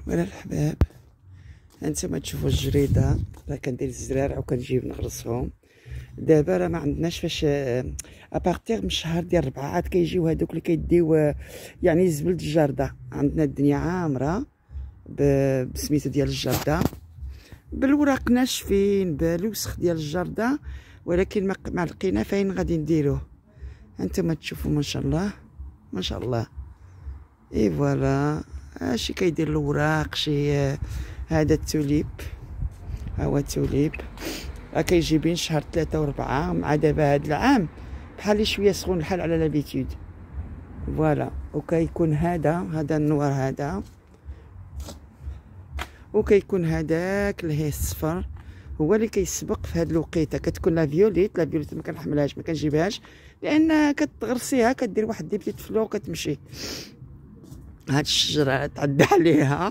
ولا الحباب، هانتوما تشوفوا الجريده راه كندير الزرارع وكنجيب نغرسهم. دابا راه ما عندناش فاش ابارتيغ من الشهر ديال 4 عاد كيجيو هادوك اللي كيديو يعني الزبل الجرده. عندنا الدنيا عامره بسميتو ديال الجرده، بالوراق ناشفين بالوسخ ديال الجرده، ولكن ما لقينا فين غادي نديروه. هانتوما تشوفوا ما شاء الله ما شاء الله. اي فوالا شي كيدير الوراق، شي هذا التوليب، ها هو التوليب راه كيجي بين شهر 3 و4. مع دابا هاد العام بحال شويه سخون الحال على لابيتود. فوالا وكيكون هذا النوار هذا، وكيكون هذاك الهي الصفر هو اللي كيسبق في هاد الوقيته. كتكون لا فيوليت ما كنحملهاش ما كنجيبهاش، لان كتغرسيها كدير واحد دي بتيت فلو وكتمشي. هاد الشجره تعدى عليها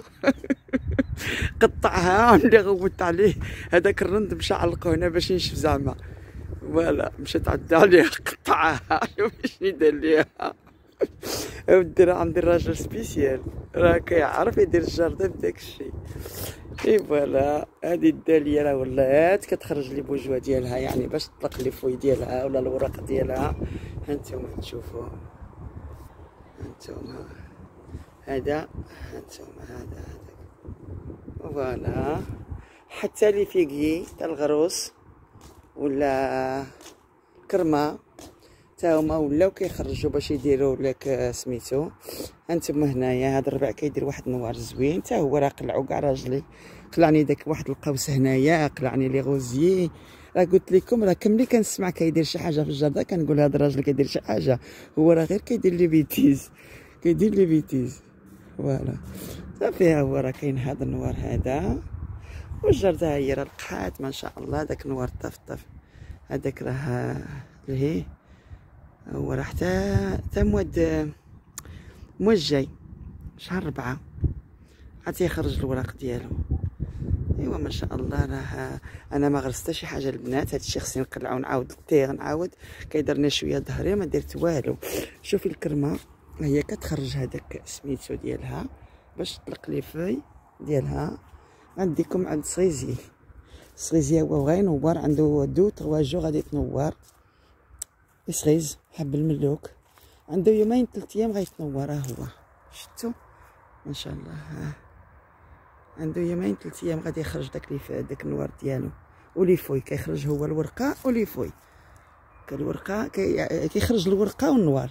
قطعها ملي غوت عليه هذاك الرند مشى علقو هنا باش ينشف زعما. فوالا مشى تعدى عليها قطعها باش يدير ليها. ودي راه عندي راجل سبيسيال راه كيعرف يدير الجردة بداك الشيء. اي فوالا هادي الداليه راه ولات كتخرج لي بوجوه ديالها، يعني باش تطلق لي فوي ديالها ولا الوراق ديالها. هانتوما تشوفوا، هانتوما هذا، هانتوما هذا فوالا. حتى لي فيغي تاع الغروس ولا كرمه تا هما ولاو كيخرجوا باش يديروا لك سميتو. هانتوما هنايا هذا الربع كيدير واحد النوار زوين تا هو، راه قلعو كاع راجلي، قلعني داك واحد القوس هنايا، قلعني لي غوزيي. راه قلت لكم راه كملي كنسمع كيدير شي حاجه في الجرده كنقول هذا الراجل كيدير شي حاجه، هو راه غير كيدير لي بيتيز، كيدير لي بيتيز. فوالا صافي ها هو راه كاين هذا النوار هذا، والجرده هي راه لقحات ما شاء الله. داك النوار طف هذاك راه لهي هو راه حتى مواد الجاي شهر 4 عاد تيخرج الوراق ديالو. ايوا ما شاء الله. راه انا ما غرست شي حاجه البنات، هادشي خصني نقلعو نعاود التيغ نعاود كيدرني شويه ظهري ما درت والو. شوفي الكرمه هي كتخرج هذاك سميتو ديالها باش تطلق لي في ديالها. غنديكم عند صغيزي هو غينور، عنده 2 3 جو غادي تنور. صغيز حب الملوك عنده 2 3 ايام غيتنور. هو شفتو ما شاء الله، عنده 3 ايام غادي يخرج داك النوار ديالو. ولي فوي كيخرج هو الورقه ولي فوي الورقه كيخرج الورقه والنوار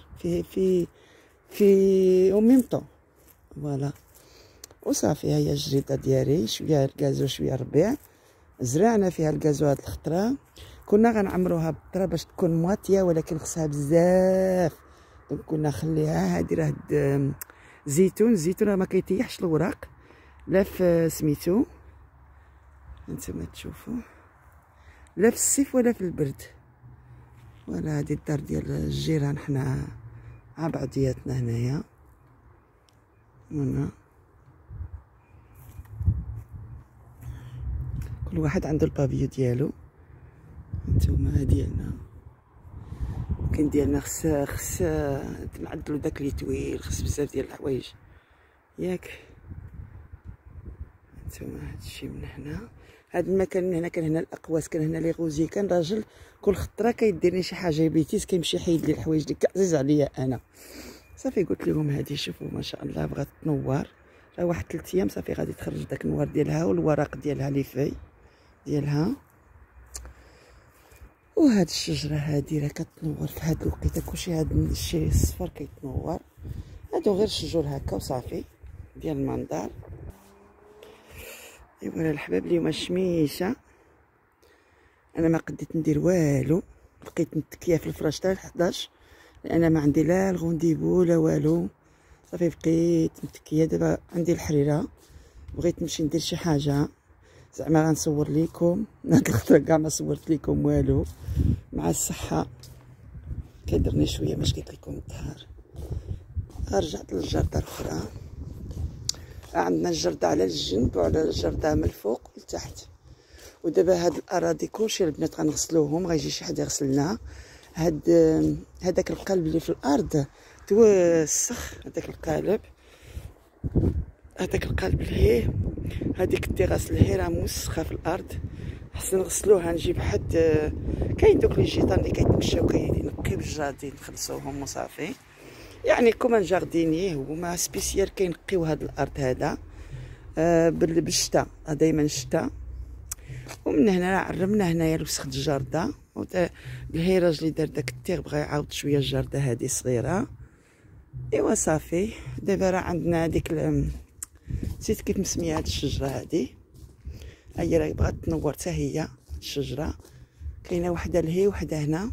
في او ميم طون. فوالا وصافي هي الجريده ديالي شويه الكازو شويه الربيع. زرعنا فيها الكازو هاد الخطره، كنا غنعمروها بالطرا باش تكون مواتيه ولكن خصها بزاف، دونك كنا نخليها. هادي راه الزيتون راه ما كيطيحش الوراق لا في سميتو، هانتوما تشوفوا، لا في الصيف ولا في البرد. ولا هادي الدار ديال الجيران حنا مع بعضياتنا هنايا. هنا كل واحد عنده البافيو ديالو. هانتوما ديالنا كاين ديالنا خص نعدلو داك لي طويل، خص بزاف ديال الحوايج ياك. هانتوما هادشي من هنا، هاد المكان من هنا كان هنا الاقواس، كان هنا لي غوزي، كان راجل كل خطره كيدير لي شي حاجه بيتيس كيمشي يحيد لي الحوايج اللي عزيز عليا انا. صافي قلت لهم هادي شوفوا ما شاء الله بغات تنور، راه واحد 3 ايام صافي غادي تخرج داك النوار ديالها والورق ديالها لي في ديالها. وهاد الشجره هادي راه كتنور في هاد الوقيته، كلشي هاد الشيء الصفر كيتنور. هادو غير شجور هكا وصافي ديال المنظر. ايوا الحباب اليوم الشميشه انا ما قديت ندير والو، بقيت متكيه في الفراش حتى 11 لان ما عندي لا الغونديبو لا والو. صافي بقيت متكيه. دابا عندي الحريره، بغيت نمشي ندير شي حاجه زعما غنصور ليكم. هاد الخطره كاع ما صورت ليكم والو، مع الصحه كيدرني شويه باش قلت لكم الظهر. رجعت للجرده الاخرى، عندنا الجرده على الجنب وعلى الجرده من الفوق لتحت. ودابا هاد الاراضي كلشي البنات غنغسلوهم، غيجي شي حد يغسلنا. هذاك القلب اللي في الارض توسخ، هذاك القالب هذاك القالب لهيه، هذيك التيغاس لهيه راه موسخه في الارض، خصنا نغسلوها. نجيب حد كاين دوك لي جيطان اللي كيتمشاو كينقيو الجاردين نخلصوهم وصافي، يعني كومان جاردينيه هما سبيسيال كينقيو هاد الارض هذا بالشتا، دائما الشتا. ومن هنا عرمنا هنايا الوسخ الجارده، لهيه راجلي دار داك التيغ بغا يعاود شويه الجارده هادي صغيره. ايوا صافي دابا راه عندنا هذيك نسيت كيف مسميه هاد الشجره هادي، هي راه بغات تنور حتى هي الشجره، كاينه وحده لهي وحده هنا.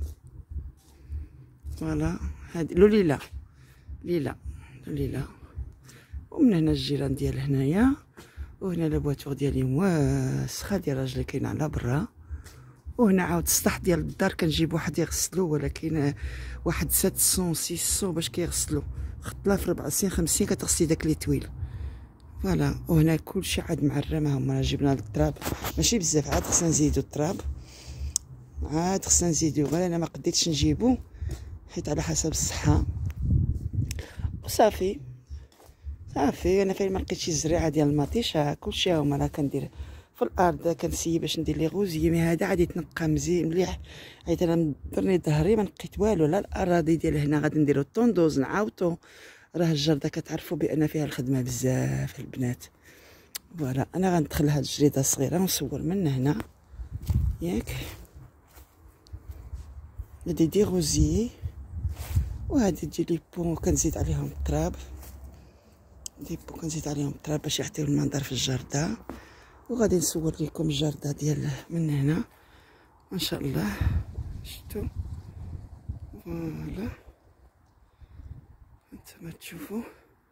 فوالا هادي لوليلا ليلى. ومن هنا الجيران ديال هنايا، وهنا لابواتور ديالي واسخه ديال راجلي كاين على برا. وهنا عاود السطح ديال الدار كنجيب واحد يغسلو، ولكن واحد 700 600 باش كيغسلو، خطله في 400 50 كتغسلي داك لي طويل. فوالا وهنا كلشي عاد معرم، هما جبنا التراب ماشي بزاف، عاد خصنا نزيدو التراب، عاد خصنا نزيدو، غير انا ما قديتش نجيبو حيت على حسب الصحه. وصافي انا فين ما لقيتش الزريعه ديال المطيشه كلشي هما راه كندير في الارض، كنسيي باش ندير لي غوزي. مي هذا غادي يتنقى مزيان مليح، حيت انا مضرني ظهري ما نقيت والو. لا الاراضي ديال هنا غادي نديرو الطوندوز نعاوتو، راه الجرده كتعرفوا بان فيها الخدمه بزاف البنات. فوالا انا غندخل هاد الجريده الصغيره ونصور من هنا ياك. هادي دي غوزي، وهادي تجي لي بون كنزيد عليهم التراب، كنزيد عليهم التراب باش يعطيو المنظر في الجرده. وغادي نصور لكم الجرده ديال من هنا ما شاء الله، شفتوا؟ فوالا انتما تشوفوا.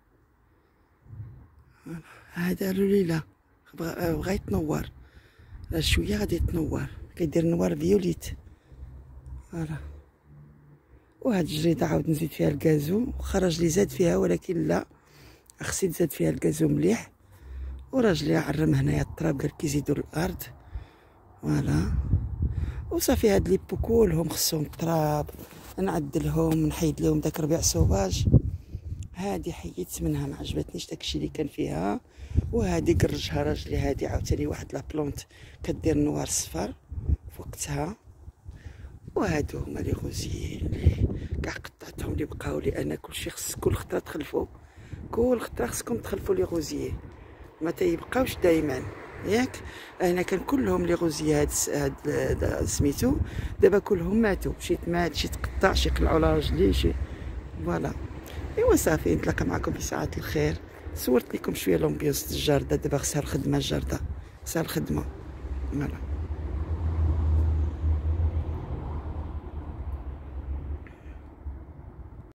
هذا لوليلا بغا يتنور، راه شويه غادي يتنور، كيدير نوار فيوليت. فوالا وهاد الجريده عاود نزيد فيها الكازو، خرج لي زاد فيها ولكن لا خصني نزاد فيها الكازو مليح. وراجلي عرم هنايا التراب قال كيزيدوا الارض. فوالا وصافي هاد لي بو كلهم خصهم التراب، نعدلهم نحيد لهم داك ربيع سوباج. هادي حيدت منها ما عجبتنيش داكشي اللي كان فيها، وهادي كرجها راجلي. هادي عاوتاني واحد لا بلونت كدير نوار صفر في وقتها. وهادو هما لي غوزيين اللي كاع قطعتهم اللي بقاو لي انا. كلشي خص كل خطره تخلفوا، كل خطره خصكم تخلفوا لي غوزيين، ما تيبقاوش دائما ياك. هنا كان كلهم لي غوزي هاد سميتو دابا كلهم ماتوا، شي تمات شي تقطع شي قلعوا على رجلي شي. فوالا ايوا صافي نتلاقى معكم في ساعات الخير. صورت لكم شويه لومبيونس الجرده، دابا خصها الخدمه الجرده خصها الخدمه. فوالا.